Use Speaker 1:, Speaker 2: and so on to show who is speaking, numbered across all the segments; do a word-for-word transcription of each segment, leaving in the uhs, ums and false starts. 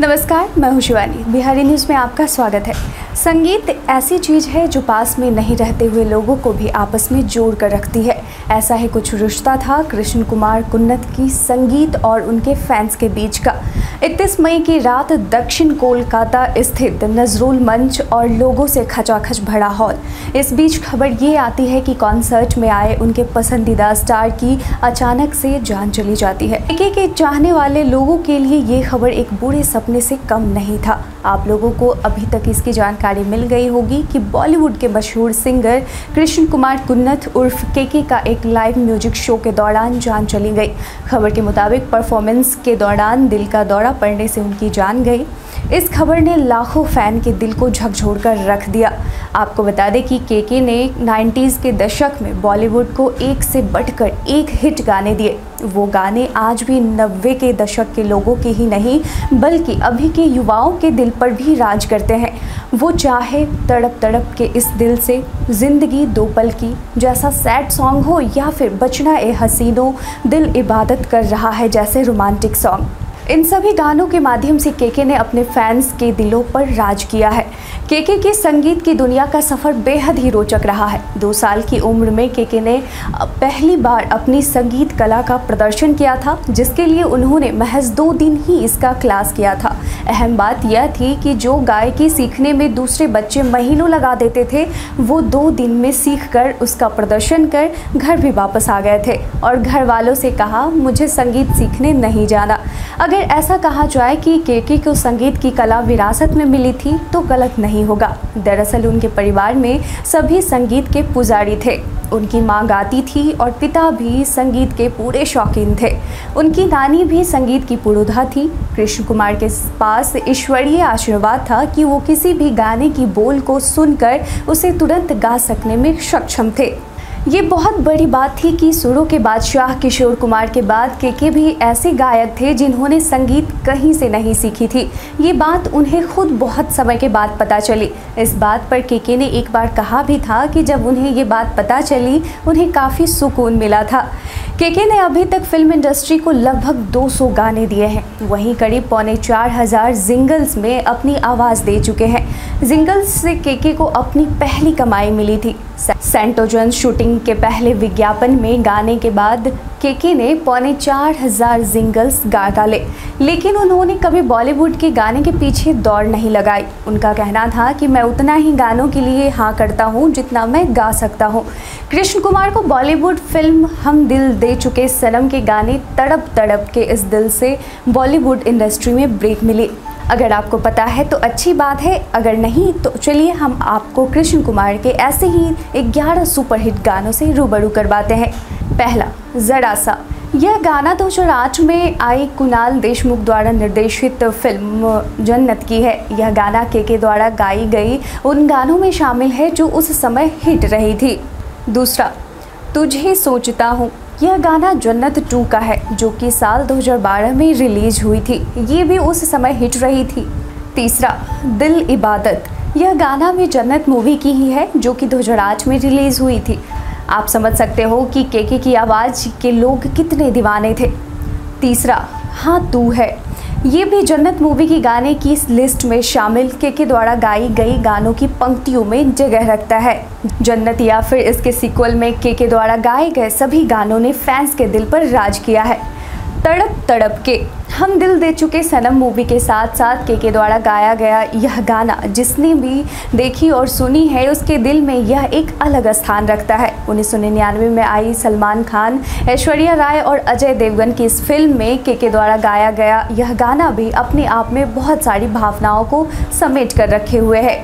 Speaker 1: नमस्कार, मैं हूं शिवानी। बिहारी न्यूज़ में आपका स्वागत है। संगीत ऐसी चीज़ है जो पास में नहीं रहते हुए लोगों को भी आपस में जोड़ कर रखती है। ऐसा ही कुछ रिश्ता था कृष्ण कुमार कुन्नत की संगीत और उनके फैंस के बीच का। इकतीस मई की रात दक्षिण कोलकाता स्थित नजरुल मंच और लोगों से खचाखच भरा हॉल। इस बीच खबर ये आती है कि कॉन्सर्ट में आए उनके पसंदीदा स्टार की अचानक से जान चली जाती है। केके के चाहने वाले लोगों के लिए ये खबर एक बुरे सपने से कम नहीं था। आप लोगों को अभी तक इसकी जानकारी मिल गई होगी कि बॉलीवुड के मशहूर सिंगर कृष्ण कुमार कुन्नत उर्फ केके का एक लाइव म्यूजिक शो के दौरान जान चली गई। खबर के मुताबिक परफॉर्मेंस के दौरान दिल का दौरा पड़ने से उनकी जान गई। इस खबर ने लाखों फैन के दिल को झकझोर कर रख दिया। आपको बता दें कि केके ने नाइन्टीज़ के दशक में बॉलीवुड को एक से बढ़कर एक हिट गाने दिए। वो गाने आज भी नब्बे के दशक के लोगों के ही नहीं बल्कि अभी के युवाओं के दिल पर भी राज करते हैं। वो चाहे तड़प तड़प के इस दिल से, जिंदगी दो पल की जैसा सैड सॉन्ग हो या फिर बचना ए हसीनों, दिल इबादत कर रहा है जैसे रोमांटिक सॉन्ग, इन सभी गानों के माध्यम से केके ने अपने फैंस के दिलों पर राज किया है। केके के संगीत की दुनिया का सफ़र बेहद ही रोचक रहा है। दो साल की उम्र में केके ने पहली बार अपनी संगीत कला का प्रदर्शन किया था, जिसके लिए उन्होंने महज दो दिन ही इसका क्लास किया था। अहम बात यह थी कि जो गायकी सीखने में दूसरे बच्चे महीनों लगा देते थे, वो दो दिन में सीख कर उसका प्रदर्शन कर घर भी वापस आ गए थे और घर वालों से कहा, मुझे संगीत सीखने नहीं जाना। अगर ऐसा कहा जाए कि केके को संगीत की कला विरासत में मिली थी तो गलत नहीं होगा। दरअसल उनके परिवार में सभी संगीत के पुजारी थे। उनकी मां गाती थी और पिता भी संगीत के पूरे शौकीन थे। उनकी नानी भी संगीत की पुरोधा थी। कृष्ण कुमार के पास ईश्वरीय आशीर्वाद था कि वो किसी भी गाने की बोल को सुनकर उसे तुरंत गा सकने में सक्षम थे। ये बहुत बड़ी बात थी कि सुरों के बादशाह किशोर कुमार के बाद केके भी ऐसे गायक थे जिन्होंने संगीत कहीं से नहीं सीखी थी। ये बात उन्हें खुद बहुत समय के बाद पता चली। इस बात पर केके ने एक बार कहा भी था कि जब उन्हें ये बात पता चली उन्हें काफ़ी सुकून मिला था। केके ने अभी तक फिल्म इंडस्ट्री को लगभग दो सौ गाने दिए हैं। वहीं करीब पौने चार हज़ार जिंगल्स में अपनी आवाज़ दे चुके हैं। जिंगल्स से केके को अपनी पहली कमाई मिली थी। सेंटोजन शूटिंग के पहले विज्ञापन में गाने के बाद केके ने पौने चार हज़ार जिंगल्स गा डाले, लेकिन उन्होंने कभी बॉलीवुड के गाने के पीछे दौड़ नहीं लगाई। उनका कहना था कि मैं उतना ही गानों के लिए हाँ करता हूँ जितना मैं गा सकता हूँ। कृष्ण कुमार को बॉलीवुड फिल्म हम दिल दे चुके सनम के गाने तड़प तड़प के इस दिल से बॉलीवुड इंडस्ट्री में ब्रेक मिली। अगर आपको पता है तो अच्छी बात है, अगर नहीं तो चलिए हम आपको कृष्ण कुमार के ऐसे ही ग्यारह सुपरहिट गानों से रूबरू करवाते हैं। पहला, जरा सा। यह गाना दो हज़ार आठ में आई कुणाल देशमुख द्वारा निर्देशित फिल्म जन्नत की है। यह गाना केके द्वारा गाई गई उन गानों में शामिल है जो उस समय हिट रही थी। दूसरा, तुझे सोचता हूँ। यह गाना जन्नत टू का है जो कि साल दो हज़ार बारह में रिलीज हुई थी। ये भी उस समय हिट रही थी। तीसरा, दिल इबादत। यह गाना भी जन्नत मूवी की ही है जो कि दो हज़ार आठ में रिलीज हुई थी। आप समझ सकते हो कि केके की आवाज़ के लोग कितने दीवाने थे। तीसरा, हाँ तू है। ये भी जन्नत मूवी की गाने की इस लिस्ट में शामिल केके द्वारा गाई गई गानों की पंक्तियों में जगह रखता है। जन्नत या फिर इसके सीक्वल में केके द्वारा गाए गए सभी गानों ने फैंस के दिल पर राज किया है। तड़प तड़प के। हम दिल दे चुके सनम मूवी के साथ साथ केके द्वारा गाया गया यह गाना जिसने भी देखी और सुनी है उसके दिल में यह एक अलग स्थान रखता है। उन्नीस सौ निन्यानवे में आई सलमान खान, ऐश्वर्या राय और अजय देवगन की इस फिल्म में केके द्वारा गाया गया यह गाना भी अपने आप में बहुत सारी भावनाओं को समेट कर रखे हुए है।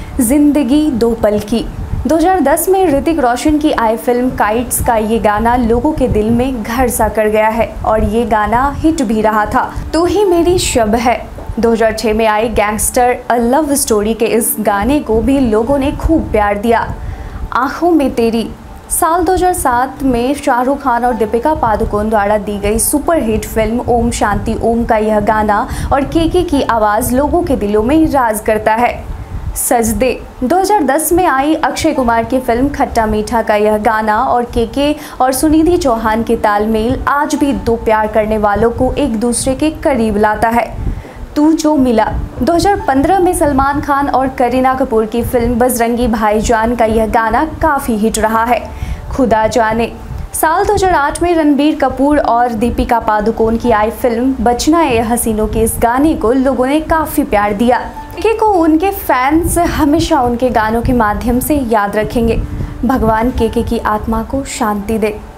Speaker 1: जिंदगी दो पल की। दो हज़ार दस में ऋतिक रोशन की आई फिल्म काइट्स का ये गाना लोगों के दिल में घर सा कर गया है और ये गाना हिट भी रहा था। तू ही मेरी शब है। दो हज़ार छह में आई गैंगस्टर अ लव स्टोरी के इस गाने को भी लोगों ने खूब प्यार दिया। आँखों में तेरी। साल दो हज़ार सात में शाहरुख खान और दीपिका पादुकोण द्वारा दी गई सुपरहिट फिल्म ओम शांति ओम का यह गाना और केके की आवाज़ लोगों के दिलों में राज करता है। सजदे। दो हज़ार दस में आई अक्षय कुमार की फिल्म खट्टा मीठा का यह गाना और केके और सुनिधि चौहान के तालमेल आज भी दो प्यार करने वालों को एक दूसरे के करीब लाता है। तू जो मिला। दो हज़ार पंद्रह में सलमान खान और करीना कपूर की फिल्म बजरंगी भाईजान का यह गाना काफ़ी हिट रहा है। खुदा जाने साल दो हज़ार आठ में रणबीर कपूर और दीपिका पादुकोण की आई फिल्म बचना ए हसीनों के इस गाने को लोगों ने काफ़ी प्यार दिया। के को उनके फैंस हमेशा उनके गानों के माध्यम से याद रखेंगे। भगवान के के की आत्मा को शांति दे।